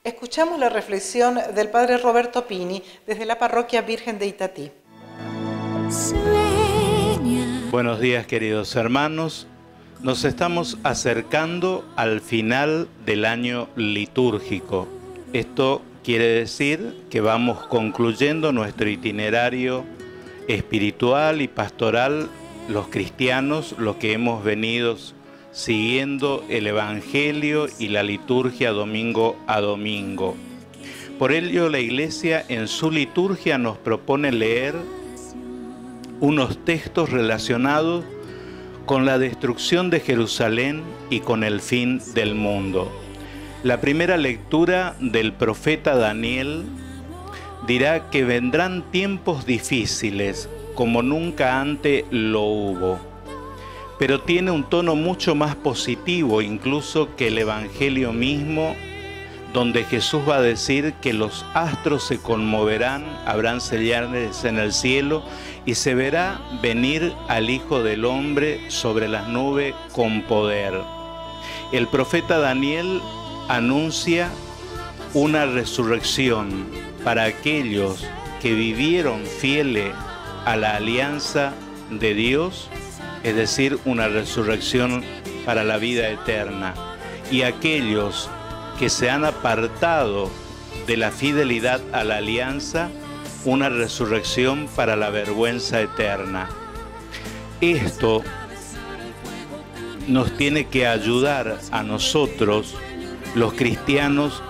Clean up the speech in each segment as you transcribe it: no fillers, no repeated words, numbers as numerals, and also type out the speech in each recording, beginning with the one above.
Escuchamos la reflexión del Padre Roberto Pini desde la Parroquia Virgen de Itatí. Buenos días, queridos hermanos. Nos estamos acercando al final del año litúrgico. Esto quiere decir que vamos concluyendo nuestro itinerario espiritual y pastoral, los cristianos, los que hemos venido siguiendo el Evangelio y la liturgia domingo a domingo. Por ello, la Iglesia en su liturgia nos propone leer unos textos relacionados con la destrucción de Jerusalén y con el fin del mundo. La primera lectura del profeta Daniel dirá que vendrán tiempos difíciles, como nunca antes lo hubo. Pero tiene un tono mucho más positivo incluso que el Evangelio mismo, donde Jesús va a decir que los astros se conmoverán, habrán señales en el cielo y se verá venir al Hijo del Hombre sobre las nubes con poder. El profeta Daniel anuncia una resurrección para aquellos que vivieron fieles a la alianza de Dios, es decir, una resurrección para la vida eterna, y aquellos que se han apartado de la fidelidad a la alianza, una resurrección para la vergüenza eterna. Esto nos tiene que ayudar a nosotros, los cristianos,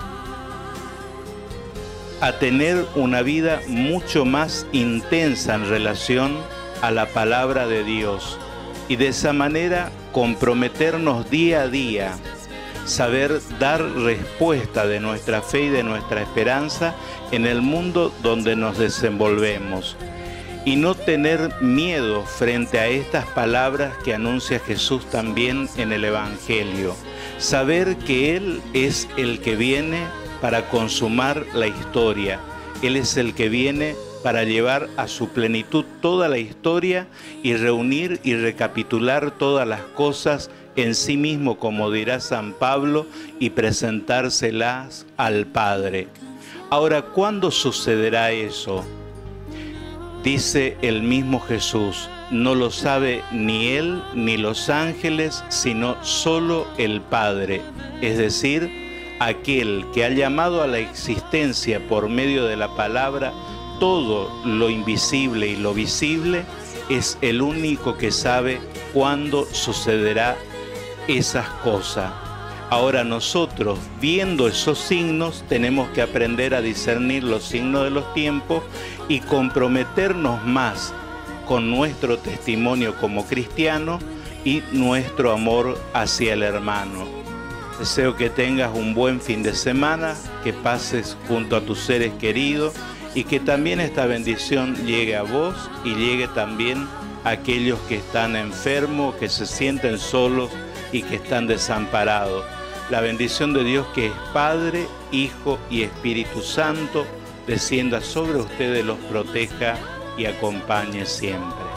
a tener una vida mucho más intensa en relación a la palabra de Dios y de esa manera comprometernos día a día, saber dar respuesta de nuestra fe y de nuestra esperanza en el mundo donde nos desenvolvemos y no tener miedo frente a estas palabras que anuncia Jesús también en el Evangelio. Saber que Él es el que viene para consumar la historia. Él es el que viene para llevar a su plenitud toda la historia y reunir y recapitular todas las cosas en sí mismo, como dirá San Pablo, y presentárselas al Padre. Ahora, ¿cuándo sucederá eso? Dice el mismo Jesús, no lo sabe ni Él ni los ángeles, sino solo el Padre, es decir, aquel que ha llamado a la existencia por medio de la palabra todo lo invisible y lo visible, es el único que sabe cuándo sucederá esas cosas. Ahora nosotros, viendo esos signos, tenemos que aprender a discernir los signos de los tiempos y comprometernos más con nuestro testimonio como cristiano y nuestro amor hacia el hermano. Deseo que tengas un buen fin de semana, que pases junto a tus seres queridos y que también esta bendición llegue a vos y llegue también a aquellos que están enfermos, que se sienten solos y que están desamparados. La bendición de Dios, que es Padre, Hijo y Espíritu Santo, descienda sobre ustedes, los proteja y acompañe siempre.